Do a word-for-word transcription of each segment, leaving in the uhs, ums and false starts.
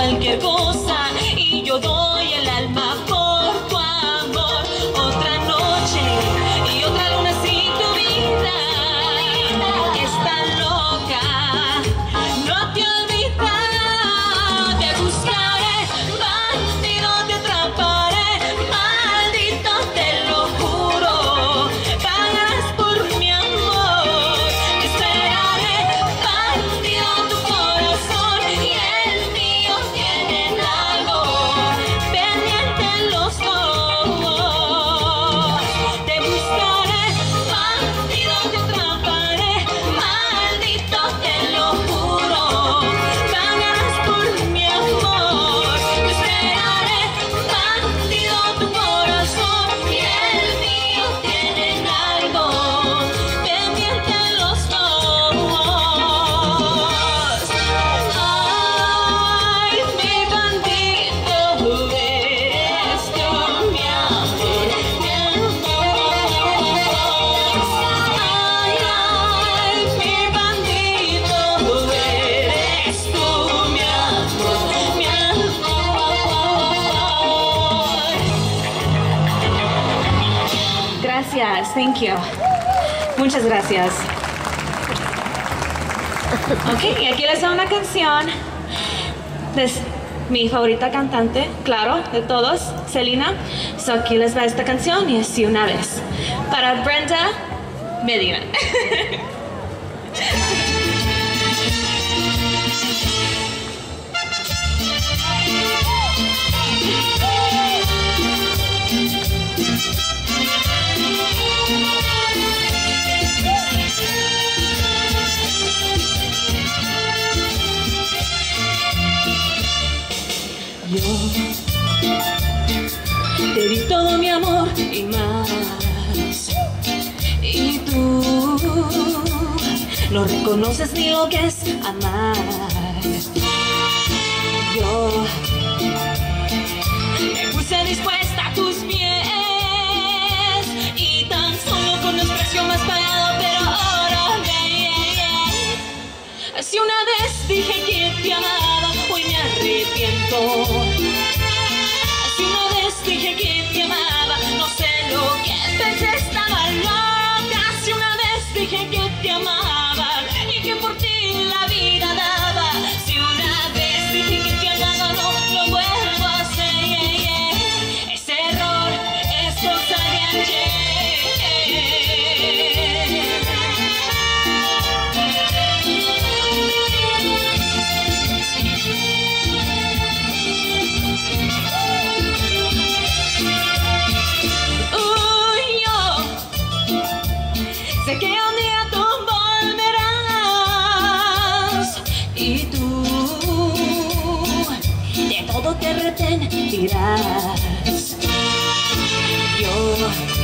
cualquier cosa y yo doy el alma por tu amor. Otra noche y otra luna sin tu vida. Está loca, no te olvidas. Te buscaré, bandido, te atraparé. Maldito, te lo juro. Pagarás por mi amor. Te esperaré, bandido, tu corazón y el mío tienen algo pendiente los dos. Te buscaré, bandido, te atraparé. Maldito, te lo juro. Pagarás por mi amor. Te esperaré, bandido, tu corazón y el mío tienen algo pendiente los dos. Ay, mi bandido, eres tú, mi amor, mi amor. Ay, ay, mi bandido, eres tú, mi amor, mi amor. Gracias, thank you. Muchas gracias. Ok, y aquí les da una canción de mi favorita cantante, claro, de todos, Selena. So aquí les va esta canción y así una vez. Para Brenda Medina. Yo te di todo mi amor y más, y tú no reconoces ni lo que es amar. Yo me puse dispuesta a tus pies y tan solo con el precio más pagado, pero ahora yeah, yeah. Si una vez dije que te amaba, hoy me arrepiento. Si una vez dije que te amaba, no sé lo que pensé, estaba loca. Si una vez dije que te amaba y que por ti la vida daba. Si una vez dije que te amaba, no lo vuelvo a hacer, yeah, yeah. Ese error es cosa de ayer. Sé que un día tú volverás y tú de todo te arrepentirás. Yo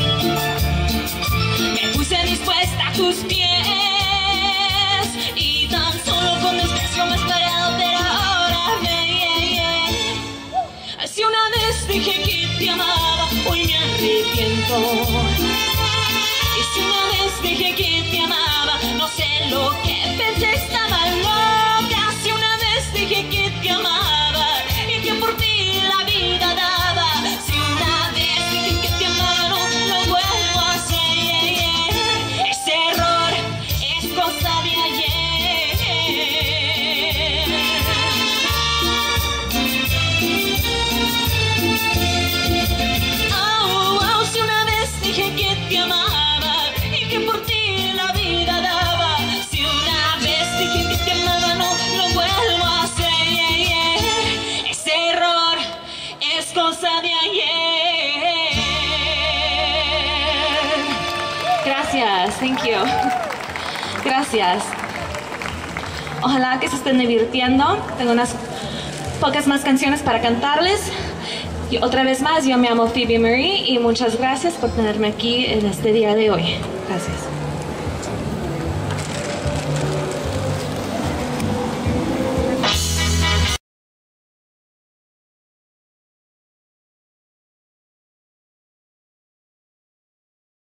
me puse dispuesta a tus pies y tan solo con desprecio me has pagado, pero ahora ve, yeah, yeah. Si una vez dije que te amaba, hoy me arrepiento. Y si una vez dije que te amaba, no sé lo que pensé, estaba loca. Si una vez dije que te amaba y que por ti la vida daba. Si una vez dije que te amaba, no lo vuelvo a hacer, yeah, yeah. Ese error es cosa de ayer. Oh, oh, si una vez dije que te amaba y que por ti la vida daba. Si una vez dije que te amaba, no lo vuelvo a hacer, yeah, yeah. Ese error es cosa de ayer. Gracias, thank you. Gracias. Ojalá que se estén divirtiendo. Tengo unas pocas más canciones para cantarles. Y otra vez más, yo me llamo Phoebe Marie y muchas gracias por tenerme aquí en este día de hoy. Gracias.